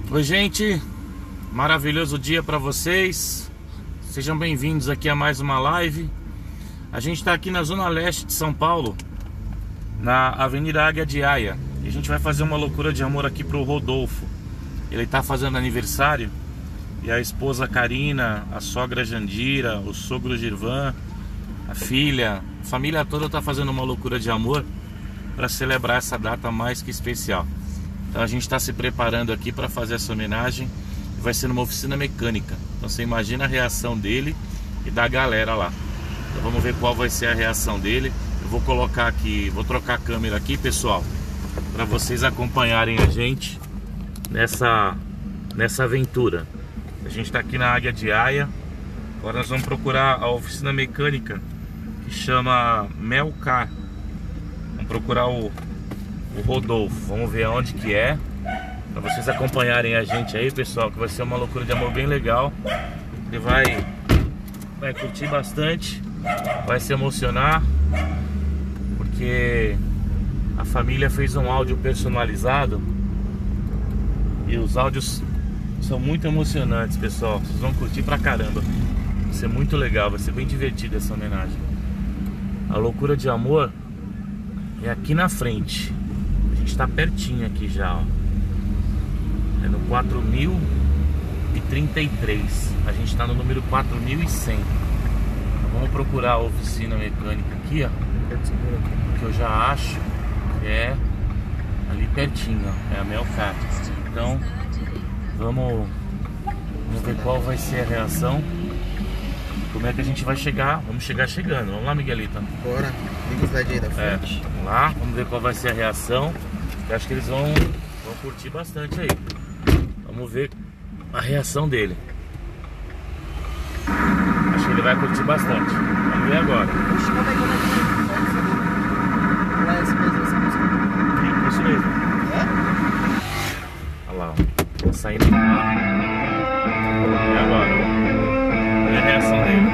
Oi, gente, maravilhoso dia para vocês. Sejam bem-vindos aqui a mais uma live. A gente está aqui na zona leste de São Paulo, na Avenida Águia de Aia, e a gente vai fazer uma loucura de amor aqui pro Rodolfo. Ele está fazendo aniversário e a esposa Karina, a sogra Jandira, o sogro Girvan, a filha, a família toda está fazendo uma loucura de amor para celebrar essa data mais que especial. Então a gente está se preparando aqui para fazer essa homenagem. Vai ser numa oficina mecânica. Então você imagina a reação dele e da galera lá. Então vamos ver qual vai ser a reação dele. Eu vou colocar aqui, vou trocar a câmera aqui, pessoal, para vocês acompanharem a gente nessa aventura. A gente está aqui na Águia de Aia. Agora nós vamos procurar a oficina mecânica que chama Melcar. Vamos procurar o Rodolfo. Vamos ver aonde que é, para vocês acompanharem a gente aí, pessoal, que vai ser uma loucura de amor bem legal. Ele vai curtir bastante, vai se emocionar, porque a família fez um áudio personalizado e os áudios são muito emocionantes, pessoal. Vocês vão curtir pra caramba. Vai ser muito legal, vai ser bem divertida essa homenagem. A loucura de amor é aqui na frente. A gente tá pertinho aqui já, ó. É no 4033. A gente tá no número 4100. Então vamos procurar a oficina mecânica aqui, ó, que eu já acho que é ali pertinho, ó. É a Melcar. Então vamos ver qual vai ser a reação. Como é que a gente vai chegar? Vamos chegar chegando. Vamos lá, Miguelito. Bora, liga da direita. Vamos lá, vamos ver qual vai ser a reação. Eu acho que eles vão curtir bastante aí. Vamos ver a reação dele. Acho que ele vai curtir bastante. Vamos ver agora. Isso mesmo. Olha lá, ó. Tá saindo do carro. E agora? Olha a reação dele.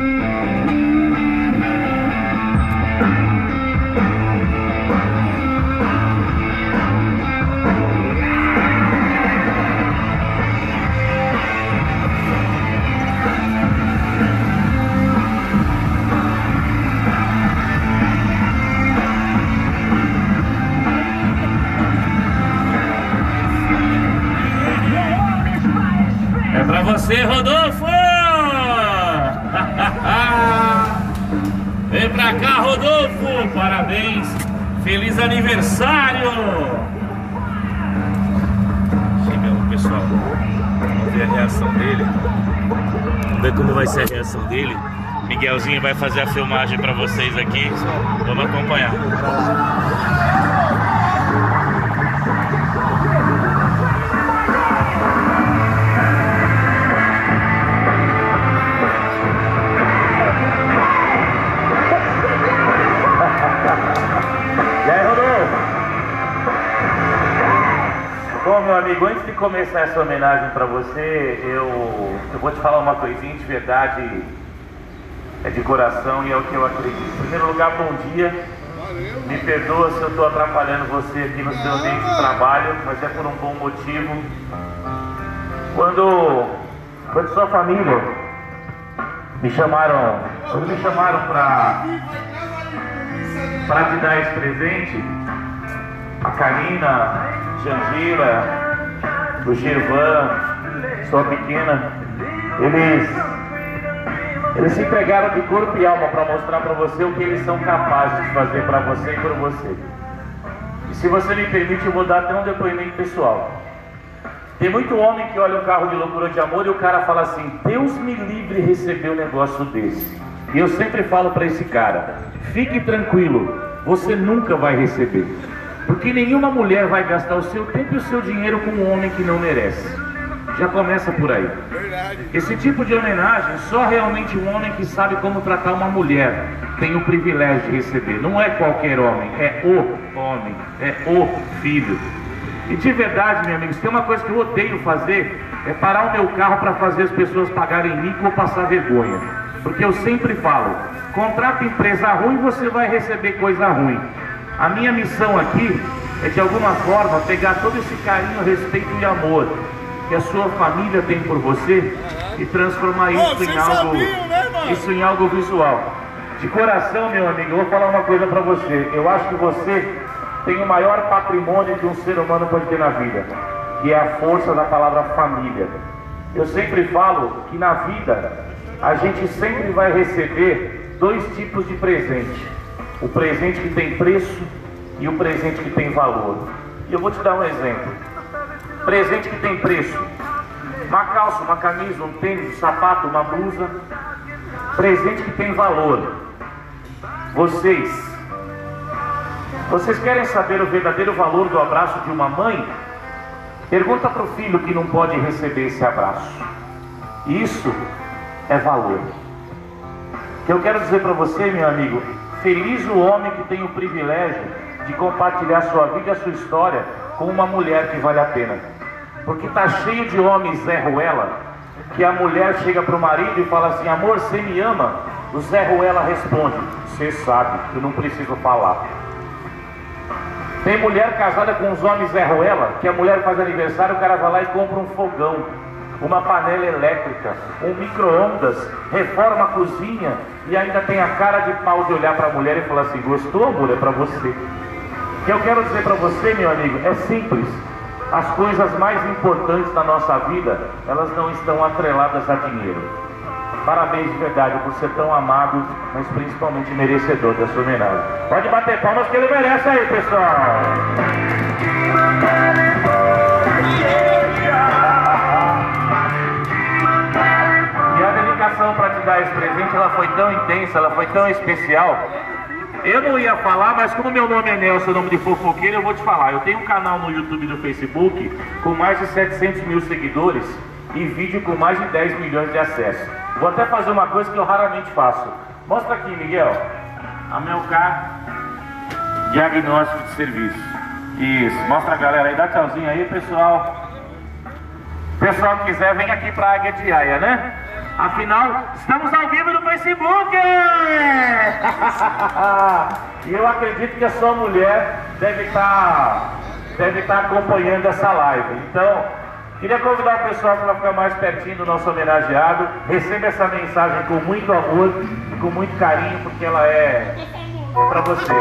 É pra você, Rodolfo! Vem pra cá, Rodolfo! Parabéns! Feliz aniversário! Chegamos, pessoal. Vamos ver a reação dele. Vamos ver como vai ser a reação dele. Miguelzinho vai fazer a filmagem pra vocês aqui. Vamos acompanhar. Bom, meu amigo, antes de começar essa homenagem para você, eu vou te falar uma coisinha de verdade, é de coração e é o que eu acredito. Em primeiro lugar, bom dia. Me perdoa se eu estou atrapalhando você aqui no seu ambiente de trabalho, mas é por um bom motivo. Quando sua família me chamaram para te dar esse presente, a Karina, Jandira, o Girvan, sua pequena, eles se entregaram de corpo e alma para mostrar para você o que eles são capazes de fazer para você e por você. E se você me permite, eu vou dar até um depoimento pessoal. Tem muito homem que olha um carro de loucura de amor e o cara fala assim: Deus me livre receber um negócio desse. E eu sempre falo para esse cara: fique tranquilo, você nunca vai receber. Porque nenhuma mulher vai gastar o seu tempo e o seu dinheiro com um homem que não merece. Já começa por aí. Esse tipo de homenagem, só realmente um homem que sabe como tratar uma mulher tem o privilégio de receber. Não é qualquer homem, é o homem, é o filho. E de verdade, meu amigo, se tem uma coisa que eu odeio fazer, é parar o meu carro para fazer as pessoas pagarem mico ou passar vergonha. Porque eu sempre falo: contrata empresa ruim, você vai receber coisa ruim. A minha missão aqui é de alguma forma pegar todo esse carinho, respeito e amor que a sua família tem por você e transformar isso em algo visual. De coração, meu amigo, eu vou falar uma coisa para você. Eu acho que você tem o maior patrimônio que um ser humano pode ter na vida, que é a força da palavra família. Eu sempre falo que na vida a gente sempre vai receber dois tipos de presente: o presente que tem preço e o presente que tem valor. E eu vou te dar um exemplo. Presente que tem preço: uma calça, uma camisa, um tênis, um sapato, uma blusa. Presente que tem valor: vocês querem saber o verdadeiro valor do abraço de uma mãe? Pergunta para o filho que não pode receber esse abraço. Isso é valor. O que eu quero dizer para você, meu amigo: feliz o homem que tem o privilégio de compartilhar a sua vida e a sua história com uma mulher que vale a pena. Porque tá cheio de homens Zé Ruela, que a mulher chega para o marido e fala assim: amor, você me ama? O Zé Ruela responde: você sabe, eu não preciso falar. Tem mulher casada com os homens Zé Ruela, que a mulher faz aniversário, o cara vai lá e compra um fogão, uma panela elétrica, um micro-ondas, reforma a cozinha e ainda tem a cara de pau de olhar para a mulher e falar assim: gostou, amor? É para você. O que eu quero dizer para você, meu amigo, é simples. As coisas mais importantes da nossa vida, elas não estão atreladas a dinheiro. Parabéns de verdade por ser tão amado, mas principalmente merecedor da sua homenagem. Pode bater palmas que ele merece aí, pessoal. E a dedicação para te dar esse presente, ela foi tão intensa, ela foi tão especial. Eu não ia falar, mas como meu nome é Nelson, nome de fofoqueiro, eu vou te falar. Eu tenho um canal no YouTube e no Facebook com mais de 700 mil seguidores e vídeo com mais de 10 milhões de acessos. Vou até fazer uma coisa que eu raramente faço. Mostra aqui, Miguel. Amilcar Diagnóstico de Serviço. Isso, mostra a galera aí, dá tchauzinho aí, pessoal. Pessoal que quiser, vem aqui pra Águia de Aia, né? Afinal, estamos ao vivo no Facebook! E eu acredito que a sua mulher deve estar acompanhando essa live. Então, queria convidar o pessoal para ficar mais pertinho do nosso homenageado. Receba essa mensagem com muito amor e com muito carinho, porque ela é para você.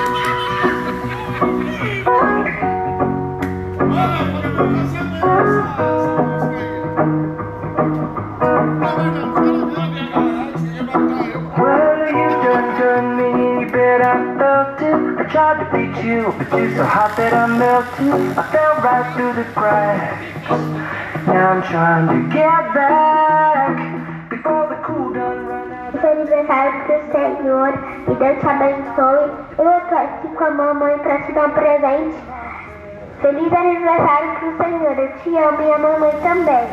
I tried to beat you, but you're so hot that I'm melting. I fell right through the cracks. Now I'm trying to get back before the cool done run out. Feliz aniversário pro Senhor, e Deus te abençoe. Eu tô aqui com a mamãe pra te dar um presente. Feliz aniversário pro Senhor, eu te amo e a mamãe também.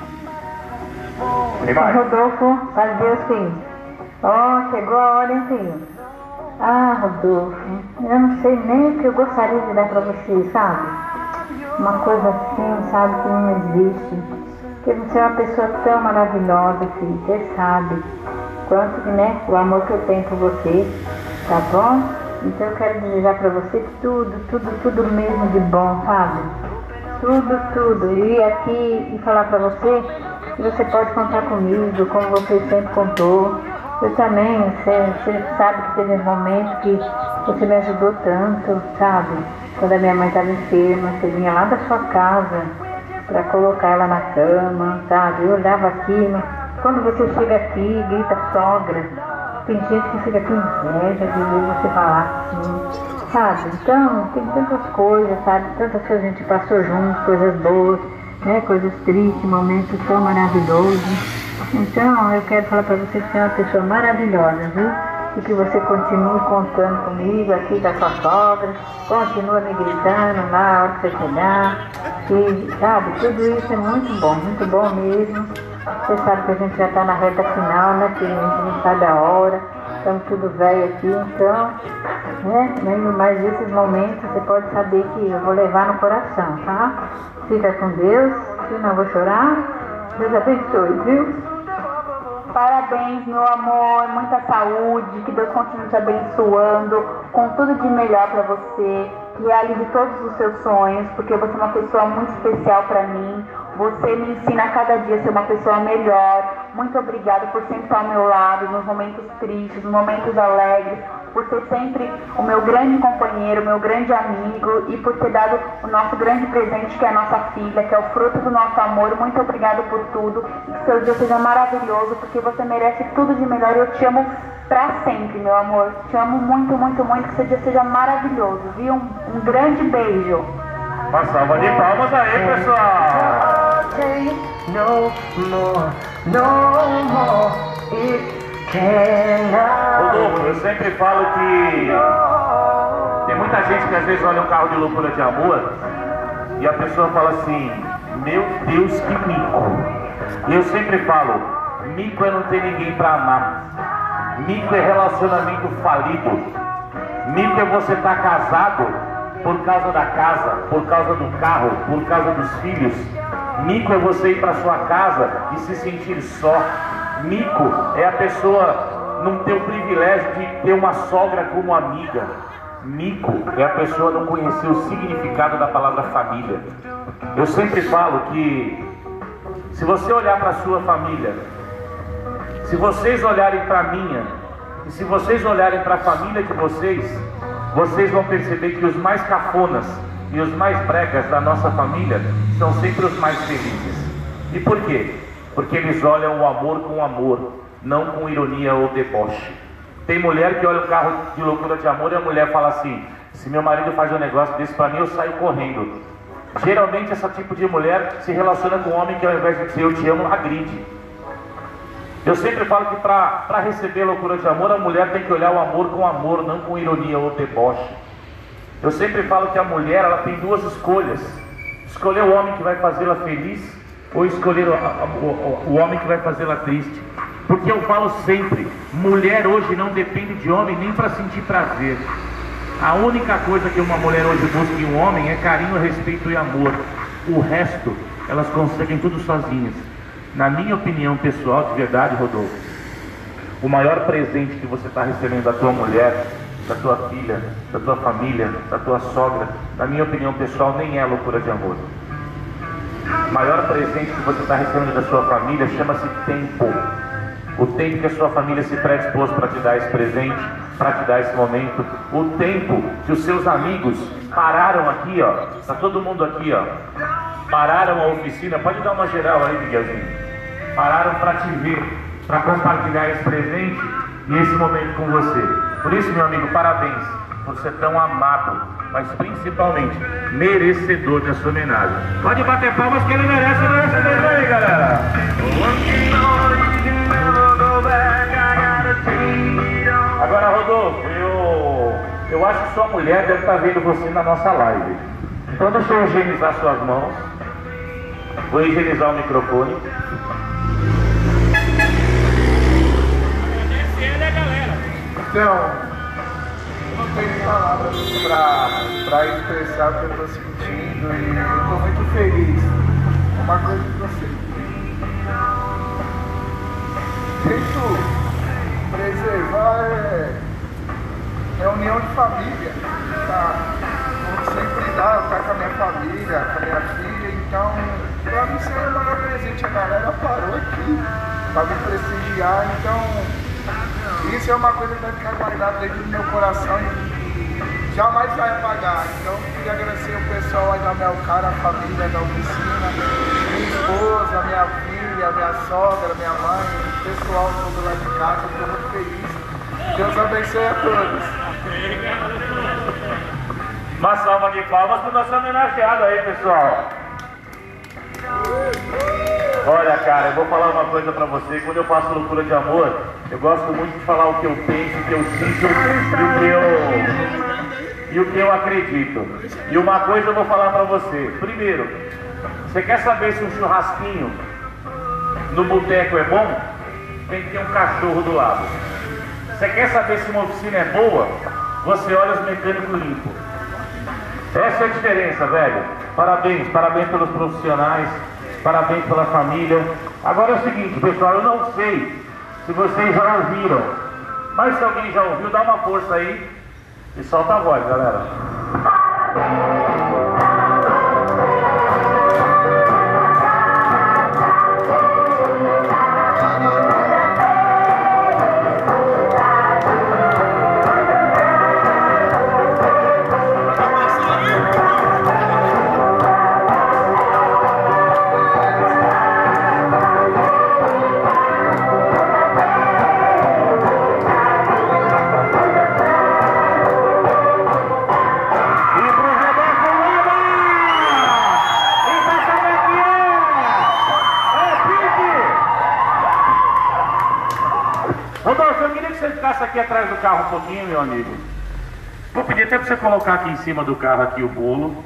Rodolfo, faz Deus, filho. Ó, chegou a hora, hein, filho? Ah, Rodolfo, eu não sei nem o que eu gostaria de dar pra você, sabe? Uma coisa assim, sabe, que não existe. Porque você é uma pessoa tão maravilhosa, filho, você sabe quanto que, né, o amor que eu tenho por você, tá bom? Então eu quero desejar pra você tudo mesmo de bom, sabe? Tudo. E ir aqui e falar pra você que você pode contar comigo, como você sempre contou. Eu também, você sabe que teve um momento que você me ajudou tanto, sabe? Quando a minha mãe estava enferma, você vinha lá da sua casa para colocar ela na cama, sabe? Eu olhava aqui, mas quando você chega aqui, grita sogra, tem gente que fica com inveja de ver você falar assim, sabe? Então, tem tantas coisas, sabe? Tantas coisas a gente passou junto, coisas boas, né? Coisas tristes, momentos tão maravilhosos. Então, eu quero falar para você que você é uma pessoa maravilhosa, viu? E que você continue contando comigo aqui da sua sogra, continua me gritando lá a hora que você chegar. E, sabe, tudo isso é muito bom mesmo. Você sabe que a gente já está na reta final, né? Que a gente não sabe a hora, estamos tudo velho aqui, então, né? Mas esses momentos você pode saber que eu vou levar no coração, tá? Fica com Deus, eu não vou chorar. Deus abençoe, viu? Parabéns, meu amor, muita saúde, que Deus continue te abençoando, com tudo de melhor para você, que realize todos os seus sonhos, porque você é uma pessoa muito especial para mim, Você me ensina a cada dia a ser uma pessoa melhor. Muito obrigada por sempre estar ao meu lado, nos momentos tristes, nos momentos alegres, por ser sempre o meu grande companheiro, o meu grande amigo e por ter dado o nosso grande presente, que é a nossa filha, que é o fruto do nosso amor. Muito obrigada por tudo e que seu dia seja maravilhoso, porque você merece tudo de melhor e eu te amo pra sempre, meu amor. Te amo muito, muito, muito, que seu dia seja maravilhoso, viu? Um grande beijo. Uma salva de palmas aí, pessoal! No more, no more, it cannot. Rodolfo, eu sempre falo que tem muita gente que às vezes olha um carro de loucura de amor e a pessoa fala assim, meu Deus, que mico. E eu sempre falo, mico é não ter ninguém pra amar. Mico é relacionamento falido. Mico é você estar casado por causa da casa, por causa do carro, por causa dos filhos. Mico é você ir para sua casa e se sentir só. Mico é a pessoa não ter o privilégio de ter uma sogra como amiga. Mico é a pessoa não conhecer o significado da palavra família. Eu sempre falo que se você olhar para a sua família, se vocês olharem para a minha, e se vocês olharem para a família de vocês vão perceber que os mais cafonas e os mais bregas da nossa família são sempre os mais felizes. E por quê? Porque eles olham o amor com amor, não com ironia ou deboche. Tem mulher que olha o carro de loucura de amor e a mulher fala assim, se meu marido faz um negócio desse pra mim, eu saio correndo. Geralmente esse tipo de mulher se relaciona com um homem que ao invés de dizer eu te amo, agride. Eu sempre falo que para receber loucura de amor, a mulher tem que olhar o amor com amor, não com ironia ou deboche. Eu sempre falo que a mulher ela tem duas escolhas: escolher o homem que vai fazê-la feliz ou escolher o homem que vai fazê-la triste. Porque eu falo sempre, mulher hoje não depende de homem nem para sentir prazer. A única coisa que uma mulher hoje busca em um homem é carinho, respeito e amor. O resto elas conseguem tudo sozinhas. Na minha opinião pessoal, de verdade, Rodolfo, o maior presente que você está recebendo da tua mulher, da tua filha, da tua família, da tua sogra, na minha opinião pessoal, nem é a loucura de amor. O maior presente que você está recebendo da sua família chama-se tempo. O tempo que a sua família se predispôs para te dar esse presente, para te dar esse momento. O tempo que os seus amigos pararam aqui, ó. Está todo mundo aqui, ó. Pararam a oficina. Pode dar uma geral aí, Miguelzinho. Pararam para te ver, para compartilhar esse presente e esse momento com você. Por isso, meu amigo, parabéns por ser tão amado, mas principalmente merecedor da sua homenagem. Pode bater palmas que ele merece mesmo aí, galera. Agora, Rodolfo, eu acho que sua mulher deve estar vendo você na nossa live. Então deixa eu higienizar suas mãos. Vou higienizar o microfone. Então, não tenho palavras para expressar o que eu estou sentindo e eu estou muito feliz. Uma coisa que você tento preservar é a união de família, tá? Como sempre dá, eu estar com a minha família, com a minha filha, então para mim isso é o maior presente. A galera parou aqui para me prestigiar, então isso é uma coisa que vai ficar guardada dentro do meu coração e jamais vai apagar. Então queria agradecer o pessoal aí da Melcar, a família da oficina, minha esposa, minha filha, minha sogra, minha mãe, o pessoal todo lá de casa, eu estou muito feliz. Deus abençoe a todos. Uma salva de palmas para o nosso homenageado aí, pessoal. Olha, cara, eu vou falar uma coisa pra você. Quando eu faço loucura de amor, eu gosto muito de falar o que eu penso, o que eu sinto e o que eu acredito. E uma coisa eu vou falar pra você. Primeiro, você quer saber se um churrasquinho no boteco é bom? Tem que ter um cachorro do lado. Você quer saber se uma oficina é boa? Você olha os mecânicos limpos. Essa é a diferença, velho. Parabéns, parabéns pelos profissionais. Parabéns pela família. Agora é o seguinte, pessoal, eu não sei se vocês já ouviram, mas se alguém já ouviu, dá uma força aí e solta a voz, galera. ficasse aqui atrás do carro um pouquinho, meu amigo. Vou pedir até para você colocar aqui em cima do carro aqui o bolo.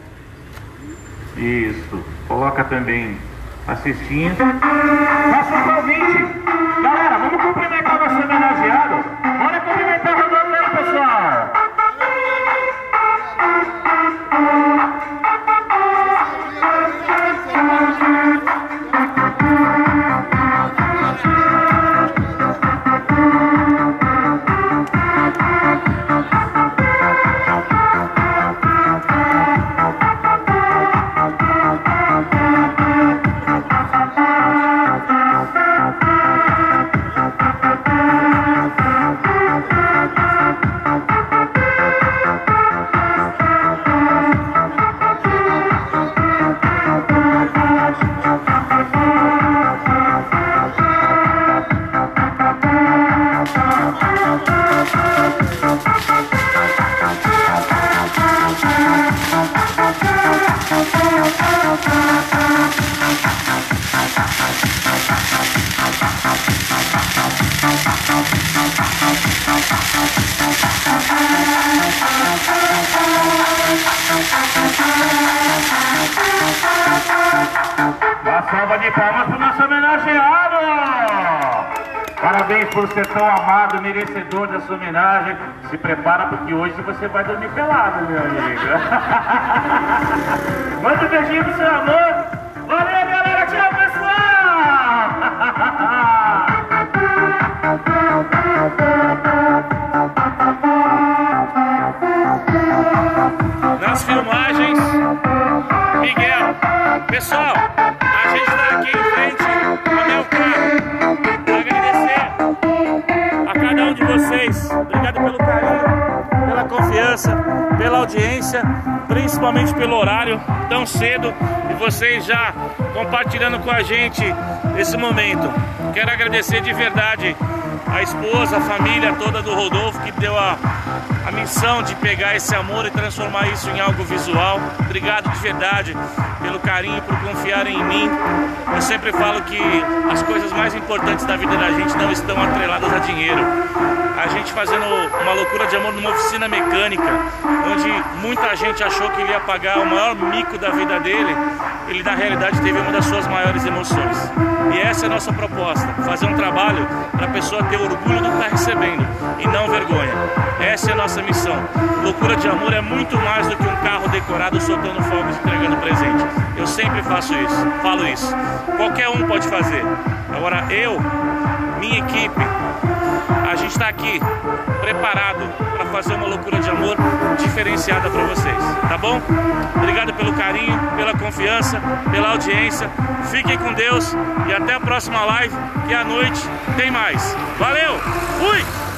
Isso. Coloca também a cestinha. Nosso convite. Galera, vamos cumprimentar o nosso homenageado. Bora cumprimentar o Rodolfo, pessoal. Uma salva de palmas para o nosso homenageado! Parabéns por ser tão amado, merecedor dessa homenagem. Se prepara porque hoje você vai dormir pelado, meu amigo. Manda um beijinho pro seu amor. Valeu, galera! Tchau, pessoal! Nas filmagens, Miguel. Pessoal, a gente está aqui em frente ao meu carro para agradecer a cada um de vocês. Obrigado pelo carinho, pela confiança, pela audiência, principalmente pelo horário tão cedo e vocês já compartilhando com a gente esse momento. Quero agradecer de verdade a esposa, a família toda do Rodolfo que deu a missão de pegar esse amor e transformar isso em algo visual. Obrigado de verdade pelo carinho, por confiarem em mim. Eu sempre falo que as coisas mais importantes da vida da gente não estão atreladas a dinheiro. A gente fazendo uma loucura de amor numa oficina mecânica, onde muita gente achou que ele ia pagar o maior mico da vida dele, ele na realidade teve uma das suas maiores emoções. E essa é a nossa proposta, fazer um trabalho para a pessoa ter orgulho do que está recebendo e não vergonha. Essa é a nossa missão. Loucura de amor é muito mais do que um carro decorado soltando fogos e entregando presente. Eu sempre faço isso, falo isso. Qualquer um pode fazer. Agora eu, minha equipe, a gente está aqui preparado para fazer uma loucura de amor diferenciada para vocês, tá bom? Obrigado pelo carinho, pela confiança, pela audiência. Fiquem com Deus e até a próxima live, que à noite tem mais. Valeu! Fui!